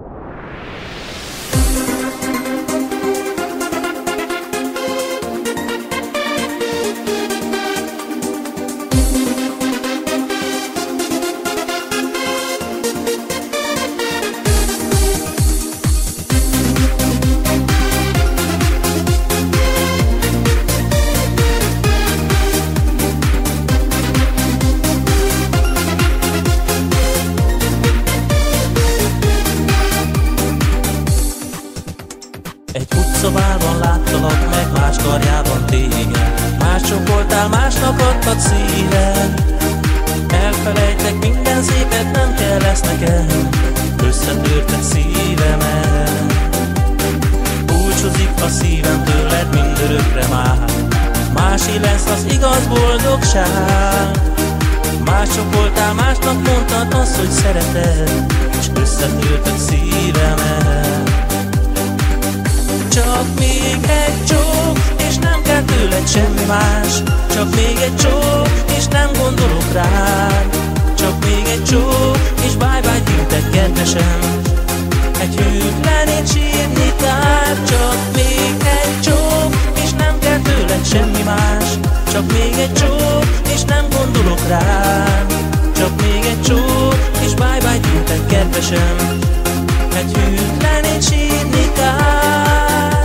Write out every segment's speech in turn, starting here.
Egy utcabálban láttalak meg, más karjában téged. Más csókoltál, másnak adtad szíved. Elfelejtek minden szépet, nem kell lesz nekem. Összetörted szívemet. Búcsúzik a szívem tőled mindörökre már. Másé lesz az igaz boldogság. Más csókoltál, másnak mondtad azt, hogy szereted, és összetörted szívemet. Csak még egy csók, és nem kell tőled semmi más. Csak még egy csók, és nem gondolok rád. Csak még egy csók, és bye-bye gyűjtek kedvesem. Egy hűtlen és sírni kár. Csak még egy csók, és nem kell tőled semmi más. Csak még egy csók, és nem gondolok rád. Csak még egy csók, és bye-bye gyűjtek kedvesem. Egy hűtlen és sírni kár.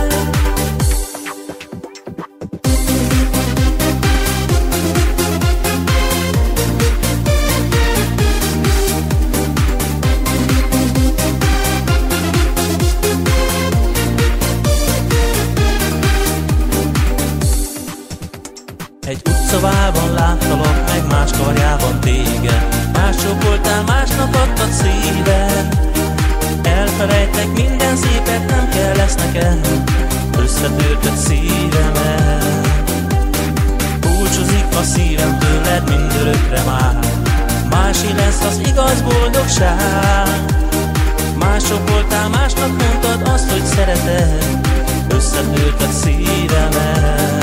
Egy utcaválban láttalak meg, más karjában téged. Más csókoltál, másnak adtad szíved. Elfelejtek minden szépet, nem kell lesz nekem. Összetörted szívemet. Búcsúzik a szívem tőled mindörökre már. Másé lesz az igaz boldogság. Más csókoltál, másnak mondtad azt, hogy szereted. Összetörted szívemet.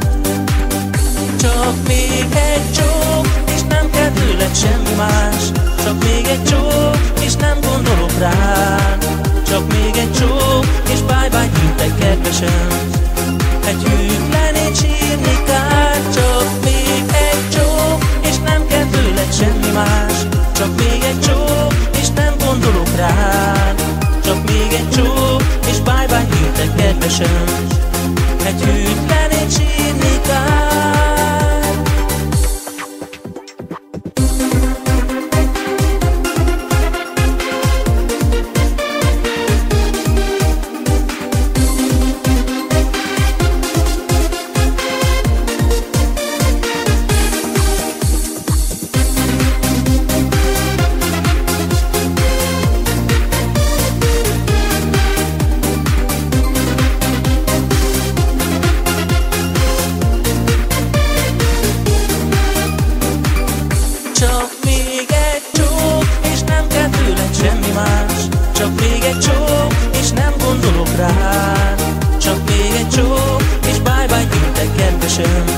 Csak még egy csók, és nem kell tőled semmi más. Csak még egy csók, és nem gondolok rád. Csak még egy csók, és bye-bye gyűjtek kedvesem. Egy hűtlen és sírni kár. Csak még egy csók, és nem kell tőled semmi más. Csak még egy csók, és nem gondolok rád. Csak még egy csók, és bye-bye gyűjtek kedvesem. Egy hűtlen és sírni kár. Csak még egy csók, és nem gondolok rád. Csak még egy csók, és bye-bye gyűjtek kedvesem.